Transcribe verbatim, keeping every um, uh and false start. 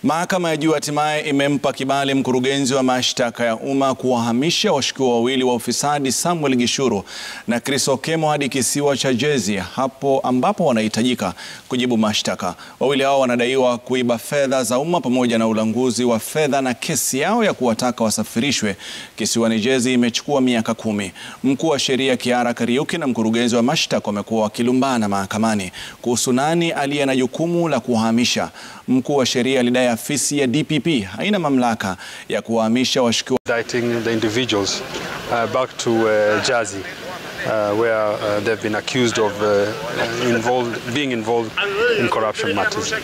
Mahakama ya juu hatimaye imempa kibali mkurugenzi wa mashtaka ya umma kuwahamisha washukiwa wawili wa ufisadi Samuel Gichuru na Chris Okemo hadi kisiwa cha Jezi, hapo ambapo wanahitajika kujibu mashtaka. Wawili hao wanadaiwa kuiba fedha za umma pamoja na ulanguzi wa fedha, na kesi yao ya kuwataka wasafirishwe kisiwani Jezi imechukua miaka kumi. Mkuu wa sheria Kihara Kariuki na mkurugenzi wa mashtaka wamekuwa wakilumbana mahakamani kuhusu nani aliye na jukumu la kuwahamisha. Mkuu wa sheria alidai afisi ya D P P haina mamlaka ya kuwahamisha washukiwa. Indicting the individuals uh, back to uh, Jezi, uh, where uh, they've been accused of uh, involved, being involved in corruption matters.